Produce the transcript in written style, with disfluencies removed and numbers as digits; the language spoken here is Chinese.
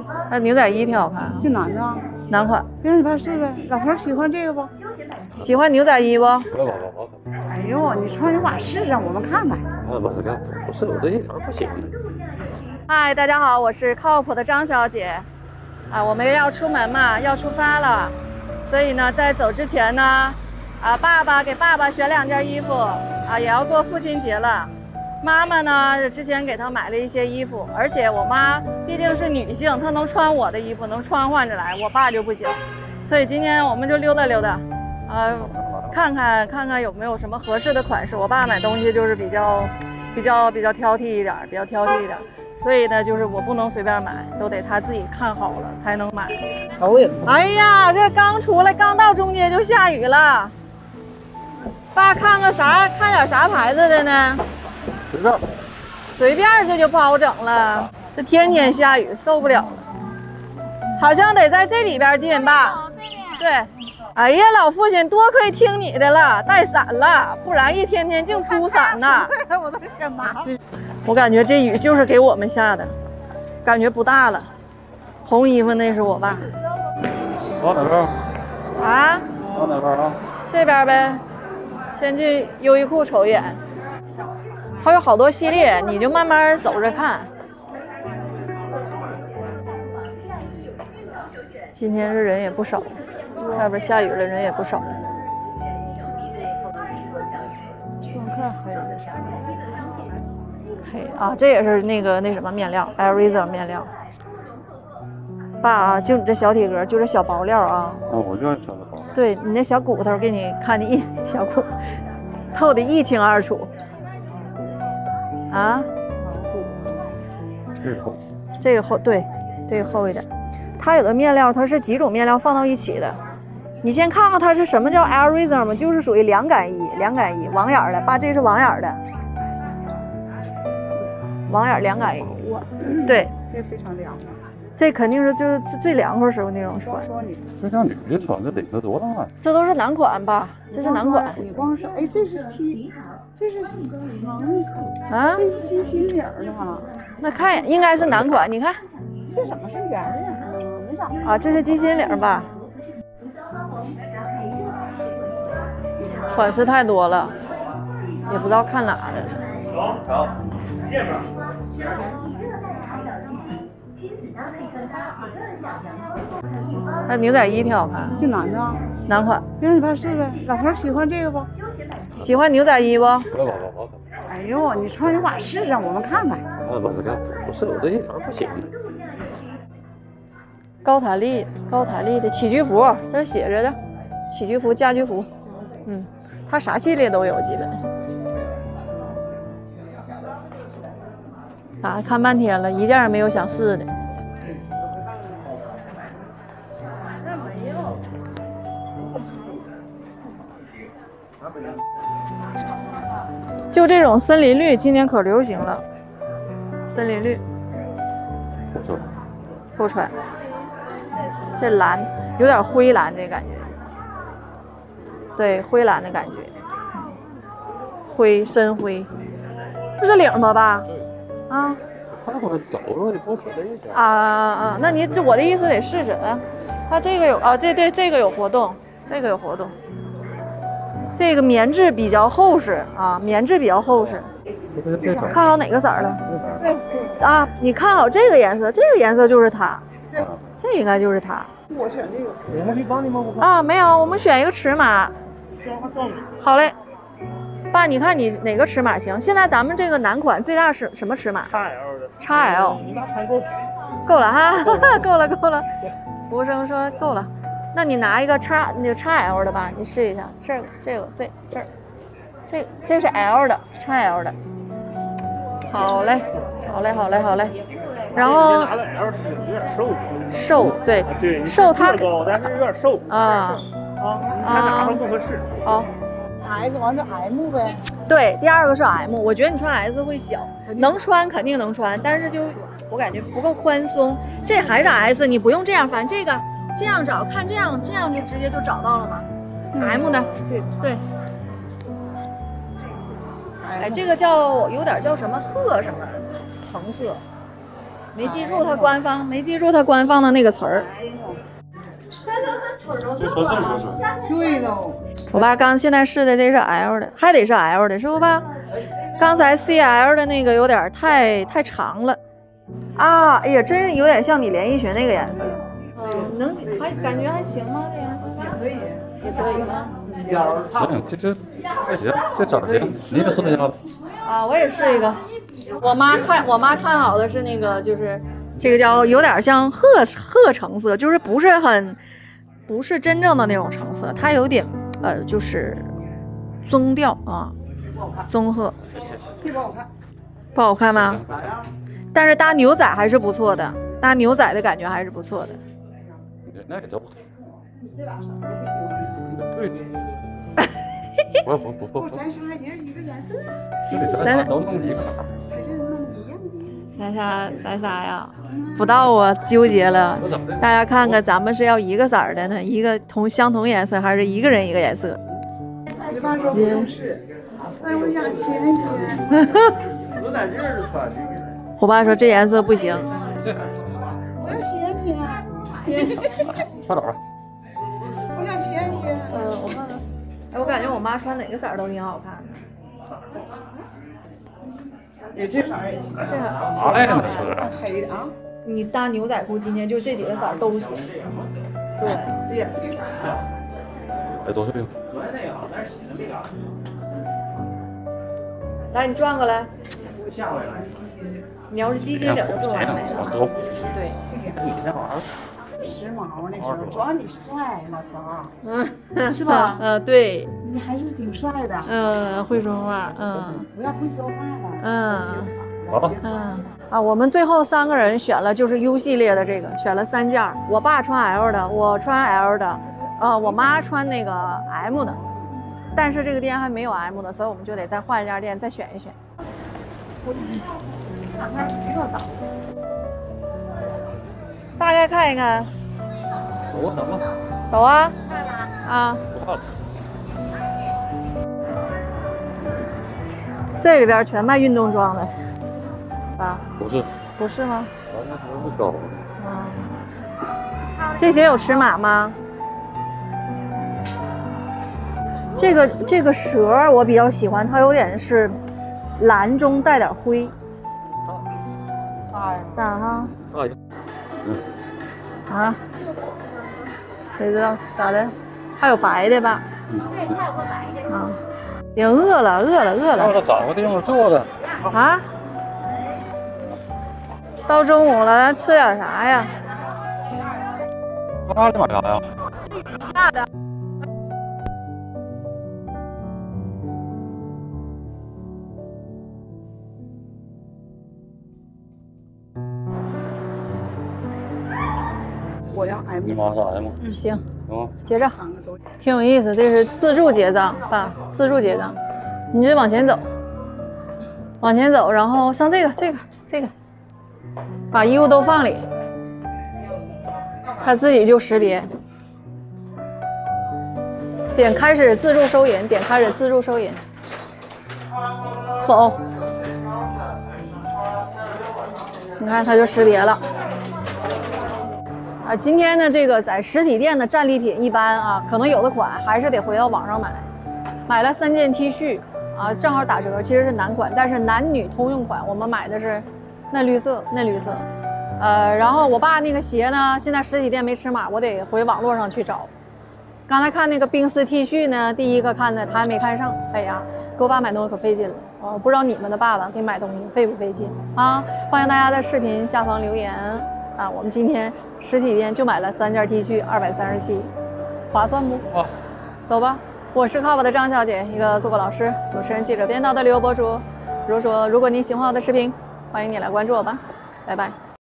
那牛仔衣挺好看， 这男的啊， 男款。 让你爸试呗。老头喜欢这个不？ 喜欢牛仔衣不？ 哎呦，你穿一把试上，我们看看。 不是我这一条不行。 嗨，大家好，我是靠谱的张小姐。我们要出门嘛，要出发了，所以呢，在走之前呢，给爸爸选2件衣服也要过父亲节了。妈妈呢，之前给她买了一些衣服，而且我妈毕竟是女性，她能穿我的衣服，能穿换着来，我爸就不行。所以今天我们就溜达溜达，看看有没有什么合适的款式。我爸买东西就是比较挑剔一点，所以呢，就是我不能随便买，都得他自己看好了才能买。哎呀，这刚出来，刚到中间就下雨了。爸，看点啥牌子的呢？随便这就不好整了。这天天下雨，受不了了。好像得在这里边进吧？对。哎呀，老父亲多亏听你的了，带伞了，不然一天天净租伞呢。 我都嫌麻烦。 我感觉这雨就是给我们下的，感觉不大了。红衣服那是我爸。 往哪边？ 啊？ 往哪边啊？ 这边呗。先进优衣库瞅一眼，它有好多系列，你就慢慢走着看。今天这人也不少，外边下雨了，人也不少。黑啊，这也是那什么面料 ，Arizo 面料。爸就你这小体格，就这小薄料啊。 我就爱穿这薄。 对你那小骨头，给你看的小骨透的一清二楚。啊？ 这厚。 这个厚，对，这个厚一点。它有的面料，它是几种面料放到一起的。你先看看它是什么叫 Arizo 嘛，就是属于凉感衣，网眼的。爸，这是网眼的。网眼凉感衣，对， 这非常凉快。 这肯定是就是最凉快时候那种穿。 这像女的穿，这领子多大呀？ 这都是男款吧？这是男款。 你光是哎，这是 T， 这是长啊， 这是鸡心领的哈。 那看应该是男款，你看。 这怎么是圆领？没长啊，这是鸡心领吧？款式太多了，也不知道看哪的。 好，这边。 那牛仔衣挺好看， 这男的啊， 男款。 让你爸试呗。老头喜欢这个不？ 喜欢牛仔衣不？ 哎呦，你穿一把试上，我们看看。 不是我这一条不行。 高弹力的起居服，这是写着的，起居服、家居服。它啥系列都有，基本上。看半天了，一件也没有想试的。就这种森林绿，今年可流行了。森林绿，不穿。这蓝有点灰蓝的感觉，对，灰蓝的感觉，深灰。这是领吗，爸？啊。 他会走了，你不可这一下。 那你我的意思得试试啊。它这个有对，这个有活动，这个棉质比较厚实啊，看好哪个色了？啊，你看好这个颜色，这个颜色就是它，这应该就是它。 我选这个。 我们可以帮你吗？ 啊，没有，我们选一个尺码。好嘞。爸，你看你哪个尺码行？现在咱们这个男款最大是什么尺码 ？XL 的。 XL。 你那穿够。够了哈，够了。服务生说够了，那你拿一个XL 的吧，你试一下。这是 L 的 ，XL 的。好嘞。然后拿了 L 是有点瘦。 瘦，对，瘦它高，但是有点瘦。你看哪块不合适？ 好。S 完是 M 呗。 对，第二个是 M， 我觉得你穿 S 会小，能穿肯定能穿，但是就我感觉不够宽松。这还是 S， 你不用这样翻，这个这样找，看这样就直接就找到了嘛。M 的，对。哎，这个有点叫什么褐什么橙色， 没记住它官方，没记住它官方的那个词儿。 就说这么说。 对喽。 我爸刚现在试的这是 L 的，还得是 L 的，是不爸？刚才 CL 的那个有点太长了。啊，哎呀，真是有点像你连衣裙那个颜色。能还感觉还行吗？这颜色可以， 也可以吗？ 行，这还行，这整行。你也试一下。 啊，我也试一个。我妈看好的是那个，就是这个叫有点像褐橙色，就是不是真正的那种橙色，它有点就是棕调啊，棕褐。 这不好看。 不好看吗？但是搭牛仔还是不错的，搭牛仔的感觉还是不错的。 那个都不。 这俩色儿不行。 对。不， 咱仨人一个颜色。 对，咱都弄一个色儿。 还是弄一样的。 咱仨呀，不到我纠结了。大家看看，咱们是要一个色儿的呢，一个相同颜色，还是一个人一个颜色？ 你爸说不用试。哎，我想掀掀。 有点劲儿穿这个。 我爸说这颜色不行。 我要掀掀。 快点吧。 我想掀掀。 我看看。哎，我感觉我妈穿哪个色儿都挺好看的。 也这色儿也行。 这啥呀？那是。 黑的啊。 你搭牛仔裤今天就这几个色儿都行。对。 对呀，这个色儿。 哎，多少病？ 来，你转过来。你要是鸡心领就更完美了。对。 你先玩。 时髦那时候，主要你帅，老头儿， 是吧？ 对。 你还是挺帅的。 会说话， 不要会说话了。 好吧。 啊，我们最后3个人选了就是 U 系列的这个，选了3件。我爸穿 L 的，我穿 L 的，我妈穿那个 M 的。但是这个店还没有 M 的，所以我们就得再换一家店再选一选。 看看热闹。 大概看一看。 走啊，走吧。 走啊。啊。 不看了。 这里边全卖运动装的。啊。 不是。 不是吗？ 咱那头是高的。 这鞋有尺码吗？这个蛇我比较喜欢，它有点是蓝中带点灰。大哈。啊？谁知道咋的？还有白的吧？啊，也饿了。 到找个地方坐着。 啊？到中午了，咱吃点啥呀？ 他的买啥呀？ 大的。 我要 M。 你妈啥呀吗？ 行。 啊。 结账。挺有意思，这是自助结账，爸，自助结账。你就往前走，然后上这个，把衣服都放里，他自己就识别。点开始自助收银，点开始自助收银。否。你看，他就识别了。啊，今天的这个在实体店的战利品一般啊，可能有的款还是得回到网上买。买了3件 T 恤啊，正好打折，其实是男款，但是男女通用款，我们买的是嫩绿色。然后我爸那个鞋呢，现在实体店没尺码，我得回网络上去找。刚才看那个冰丝 T 恤呢，第一个看的他还没看上，哎呀，给我爸买东西可费劲了。我不知道你们的爸爸给买东西费不费劲啊？欢迎大家在视频下方留言啊！我们今天实体店就买了3件 T 恤，237，划算不？走吧，我是靠谱的张小姐，一个做过老师、主持人、记者、编导的旅游博主。如果您喜欢我的视频，欢迎你来关注我吧，拜拜。